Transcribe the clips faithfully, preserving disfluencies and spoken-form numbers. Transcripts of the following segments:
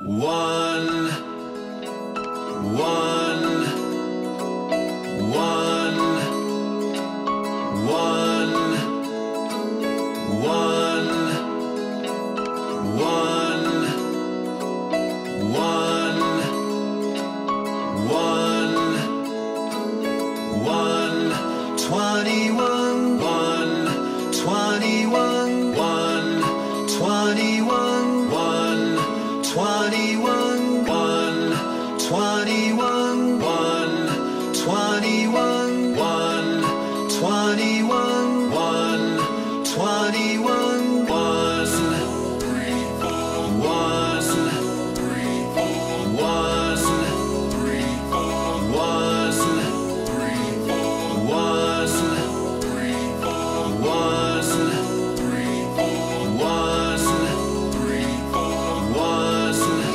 One, one, one, one, one, one, one, one, one, twenty-one, one, twenty-one, one, twenty-one, one, twenty-one, one, twenty-one, one, twenty-one, one, twenty-one, one, twenty-one, one, three, four, one, three, four, one, three, four, one, three, four, one, three, four, one, three, four, one, three, four, one.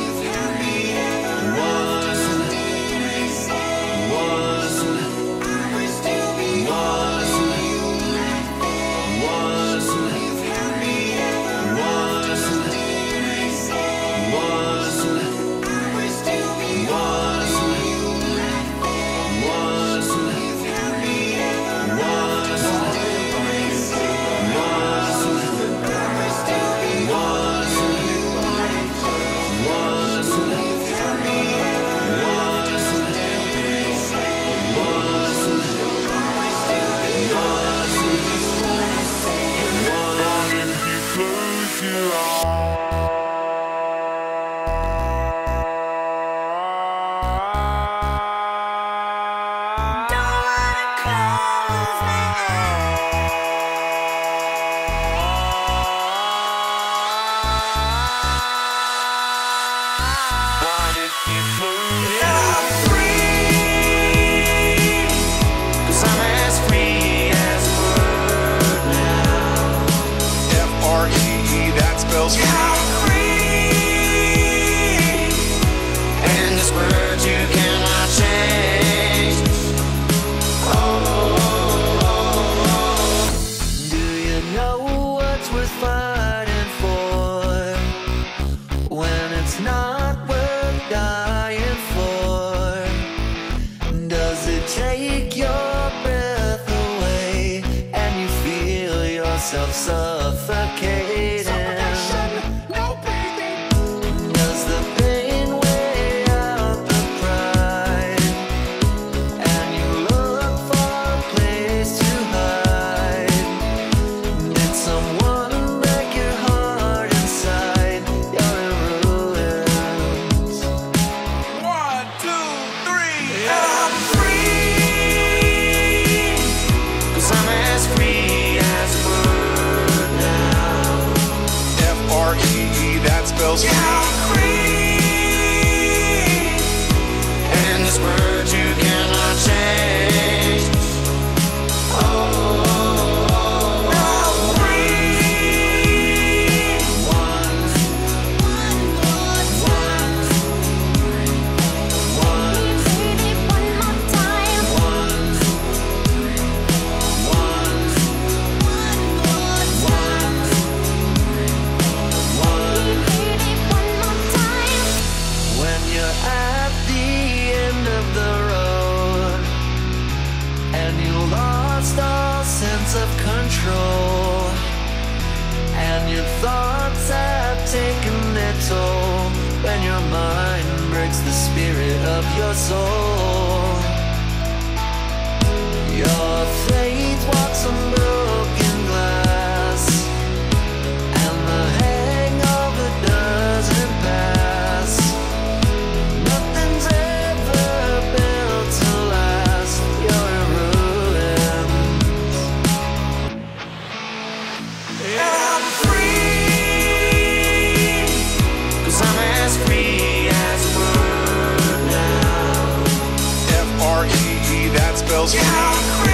Suffocating. No baby. Does the pain weigh out the pride? And you look for a place to hide. Did someone break your heart inside? You're in ruins. One, two, three. And I'm free, 'cause I'm as free as a bird. That spells free. And this word you cannot change. Oh, I'm free. One, one, one, one, one. Baby, one more time. One, one, one, one, one. When you're at the end of the road and you lost all sense of control, and your thoughts have taken their toll, when your mind breaks the spirit of your soul, your faith walks on broken glass, and the hangover doesn't pass. Nothing's ever built to last. You're in ruins. And I'm free, 'cause I'm as free as a bird now. F R E E, that spells free.